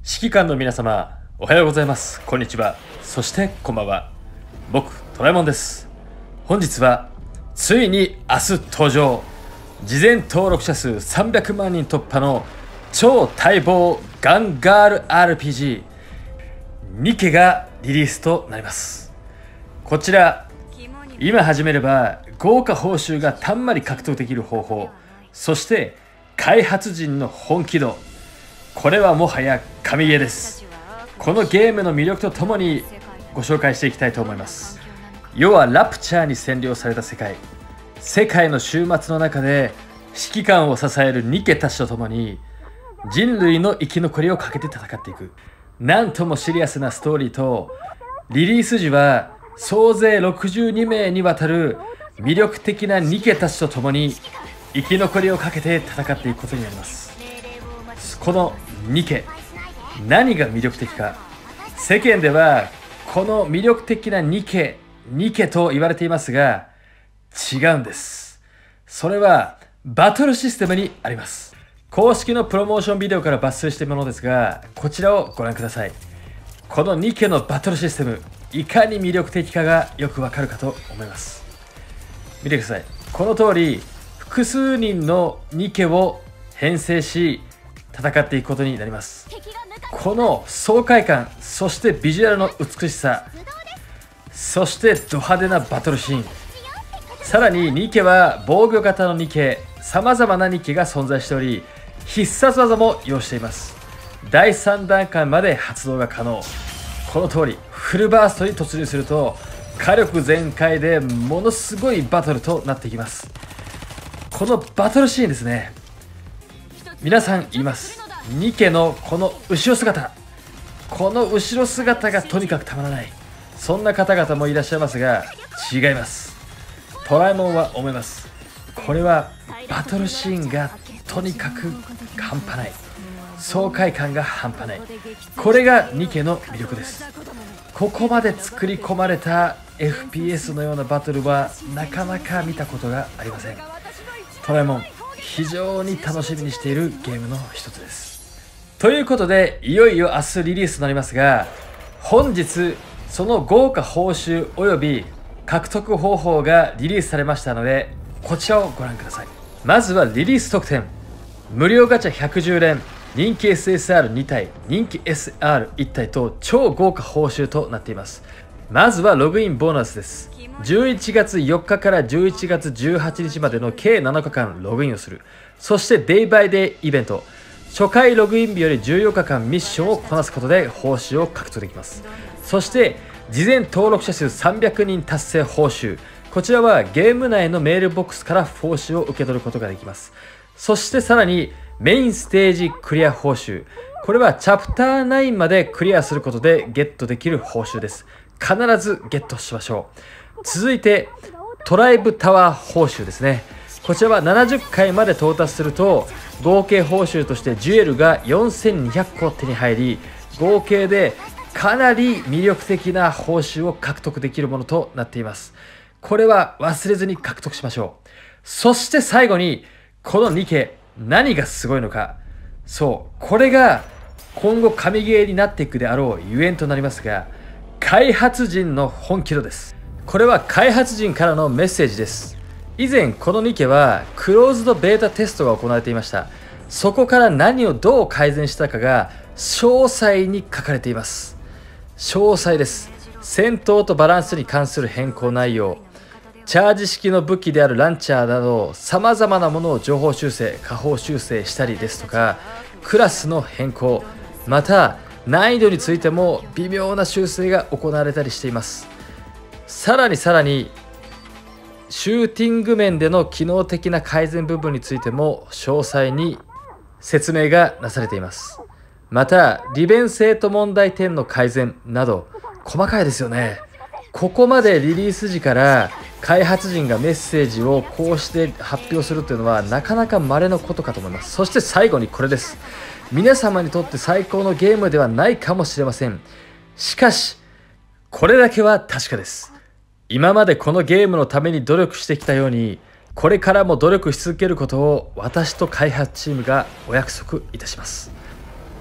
指揮官の皆様、おはようございます。こんにちは。そしてこんばんは。僕、トラえもんです。本日は、ついに明日登場。事前登録者数300万人突破の超待望ガンガール RPG ニケがリリースとなります。こちら、今始めれば豪華報酬がたんまり獲得できる方法、そして開発陣の本気度、これはもはや神ゲーです。このゲームの魅力とともにご紹介していきたいと思います。要はラプチャーに占領された世界、世界の終末の中で指揮官を支えるニケたちとともに人類の生き残りをかけて戦っていく、なんともシリアスなストーリーと、リリース時は総勢62名にわたる魅力的なニケたちとともに生き残りをかけて戦っていくことになります。このニケ、何が魅力的か。世間ではこの魅力的なニケと言われていますが、違うんです。それはバトルシステムにあります。公式のプロモーションビデオから抜粋したものですが、こちらをご覧ください。このニケのバトルシステム、いかに魅力的かがよくわかるかと思います。見てください。この通り複数人のニケを編成し戦っていくことになります。この爽快感、そしてビジュアルの美しさ、そしてド派手なバトルシーン、さらにニケは防御型のニケ、さまざまなニケが存在しており、必殺技も要しています。第3段階まで発動が可能。この通りフルバーストに突入すると火力全開でものすごいバトルとなっていきます。このバトルシーンですね、皆さん言います。ニケのこの後ろ姿、この後ろ姿がとにかくたまらない、そんな方々もいらっしゃいますが、違います。トラえもんは思います。これはバトルシーンがとにかく半端ない、爽快感が半端ない、これがニケの魅力です。ここまで作り込まれた FPS のようなバトルはなかなか見たことがありません。トラえもん、非常に楽しみにしているゲームの一つです。ということで、いよいよ明日リリースとなりますが、本日その豪華報酬および獲得方法がリリースされましたので、こちらをご覧ください。まずはリリース特典、無料ガチャ110連、人気 SSR2 体、人気 SR1 体と超豪華報酬となっています。まずはログインボーナスです。11月4日から11月18日までの計7日間ログインをする。そしてデイバイデイイベント、初回ログイン日より14日間ミッションをこなすことで報酬を獲得できます。そして事前登録者数300人達成報酬、こちらはゲーム内のメールボックスから報酬を受け取ることができます。そしてさらにメインステージクリア報酬、これはチャプター9までクリアすることでゲットできる報酬です。必ずゲットしましょう。続いてトライブタワー報酬ですね。こちらは70回まで到達すると合計報酬としてジュエルが4200個手に入り、合計でかなり魅力的な報酬を獲得できるものとなっています。これは忘れずに獲得しましょう。そして最後にこのニケ、何がすごいのか。そう、これが今後神ゲーになっていくであろうゆえんとなりますが、開発陣の本気度です。これは開発陣からのメッセージです。以前このニケはクローズドベータテストが行われていました。そこから何をどう改善したかが詳細に書かれています。詳細です。戦闘とバランスに関する変更内容、チャージ式の武器であるランチャーなど様々なものを情報修正、下方修正したりですとか、クラスの変更、また難易度についても微妙な修正が行われたりしています。さらにシューティング面での機能的な改善部分についても詳細に説明がなされています。また利便性と問題点の改善など細かいですよね。ここまでリリース時から開発陣がメッセージをこうして発表するというのはなかなか稀のことかと思います。そして最後にこれです。皆様にとって最高のゲームではないかもしれません。しかしこれだけは確かです。今までこのゲームのために努力してきたように、これからも努力し続けることを私と開発チームがお約束いたします。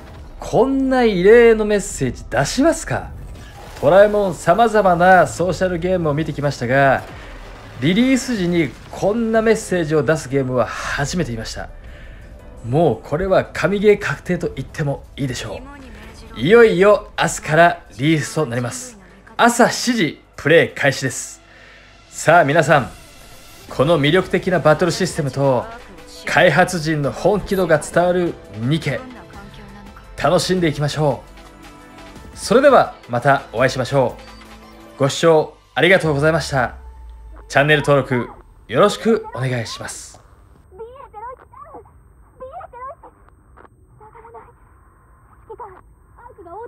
こんな異例のメッセージ出しますか？ドラえもん様々なソーシャルゲームを見てきましたが、リリース時にこんなメッセージを出すゲームは初めて見ました。もうこれは神ゲー確定と言ってもいいでしょう。いよいよ明日からリリースとなります。朝7時プレイ開始です。さあ皆さん、この魅力的なバトルシステムと開発陣の本気度が伝わるニケ、楽しんでいきましょう。それではまたお会いしましょう。ご視聴ありがとうございました。チャンネル登録よろしくお願いします。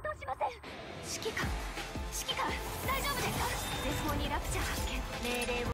指揮官、大丈夫ですか？前方にラプチャー発見。命令を